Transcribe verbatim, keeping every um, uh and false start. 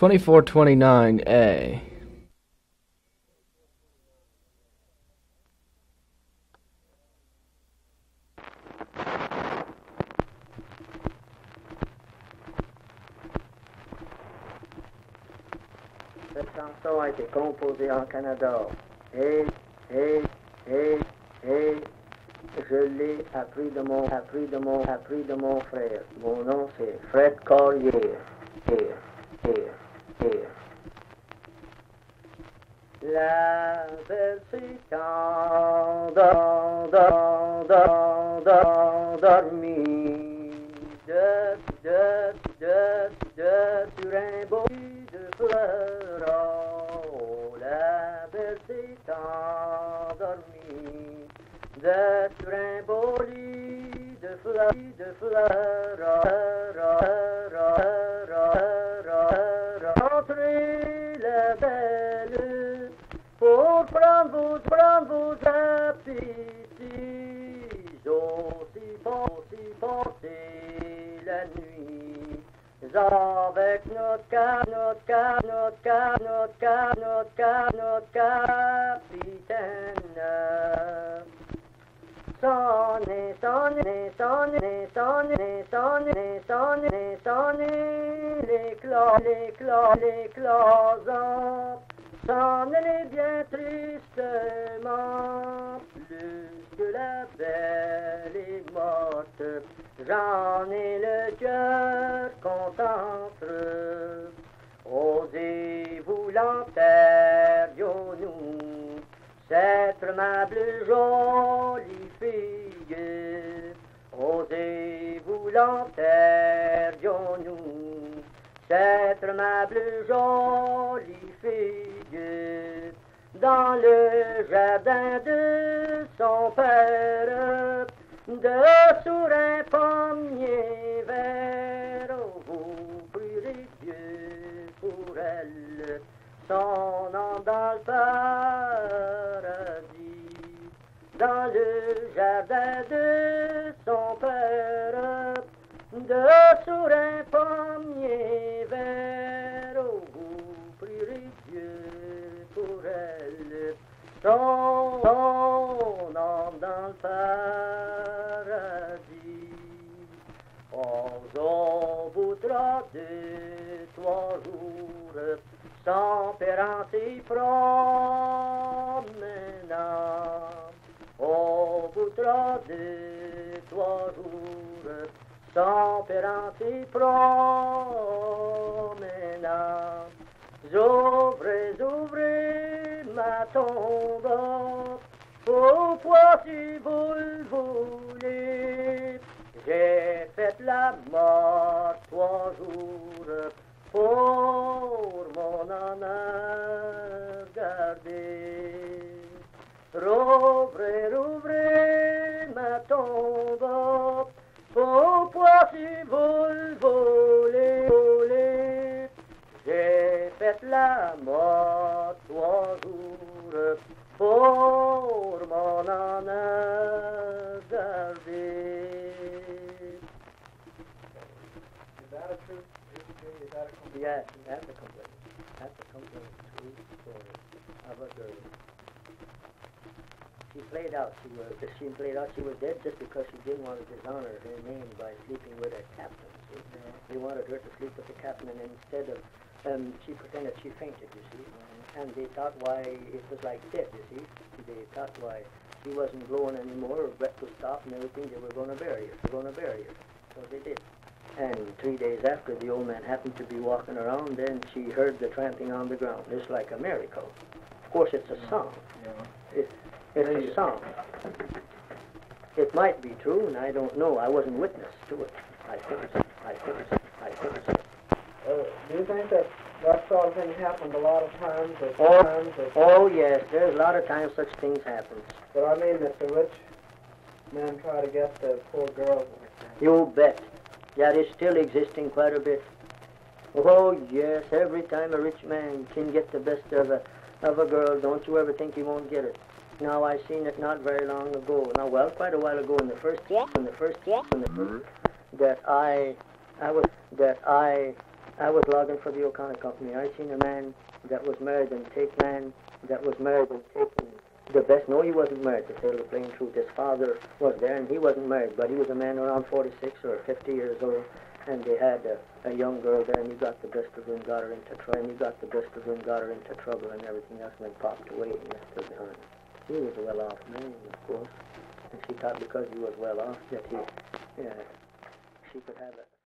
twenty-four twenty-nine A. Cette chanson a été composée en Canada. Et, et, et, et, je l'ai appris de mon, appris de mon, appris de mon frère. Mon nom c'est Fred Collier. Here, here, here. La belle s'étend dans, dans, dans, dans, dormi de, de, de, de, sur un beau lit de fleurs. Oh, la belle s'étend dormi de, sur un beau lit de fleurs, de fleurs. Entrez la belle pour prendre vos, prendre vos appétits, aussi aussi porter la nuit, avec notre cap, notre cap, notre cap, notre cap, notre cap, notre capitaine. Sonnez, sonnez, sonnez, sonnez, sonnez, sonnez, sonnez, les cloches, les cloches, les cloisons. Sonnez bien tristement, plus que la belle est morte. J'en ai le cœur contentre. Osez-vous l'enterrions-nous, cette aimable jolie fille. Osez-vous l'enterrions-nous, cette aimable jolie fille, dans le jardin de son père, dessous un pommier vert. Oh, vous prierez Dieu pour elle, son nom dans le paradis, dans le jardin de son père, dessous un pommier vert. Oh, vous prierez Dieu pour elle, son nom dans le paradis. Oh, on voudra deux, trois jours, sans pérance et promenant. On voudra deux, trois jours, sans pérance et promenant. J'ouvrez, ouvrez ma tombe, au poids si vous le voulez. J'ai fait la mort trois jours pour mon honneur gardé. Rouvrez, rouvrez ma tombe, au poids si vous le voulez, voulez. J'ai fait la mort trois jours pour mon honneur gardé. Is that a true history? Is that a complete? Yes, that's a complete, that's a complete true story of a girl. She played out, she was, she played out she was dead just because she didn't want to dishonor her name by sleeping with her captain. See? Yeah. They wanted her to sleep with the captain, and instead of, um, she pretended she fainted, you see. And they thought why it was like death, you see. They thought why she wasn't blowing anymore, her breath was stopped and everything, they were going to bury her, they were going to bury her. So they did. And three days after, the old man happened to be walking around, then she heard the tramping on the ground. It's like a miracle. Of course, it's a song. Yeah. It, it's a song. It might be true, and I don't know. I wasn't witness to it. I think so. I think so. I think so. Uh, do you think that that sort of thing happened a lot of times? Or Oh, times or oh, yes. There's a lot of times such things happen. But I mean that the rich men try to get the poor girls like that. You bet. That is still existing quite a bit. Oh, yes. Every time a rich man can get the best of a, of a girl, don't you ever think he won't get it. Now, I seen it not very long ago. Now, well, quite a while ago in the first, in the first, in the first, that I, I was, that I I was logging for the O'Connor Company. I seen a man that was married and take man that was married and taking the best. No, he wasn't married, to tell the plain truth. His father was there, and he wasn't married, but he was a man around forty-six or fifty years old, and they had a, a young girl there, and he got the best of her and got her into trouble, and he got the best of her and got her into trouble and everything else, and then popped away and left her behind. He was a well-off man, of course, and she thought because he was well-off that he, yeah, she could have it.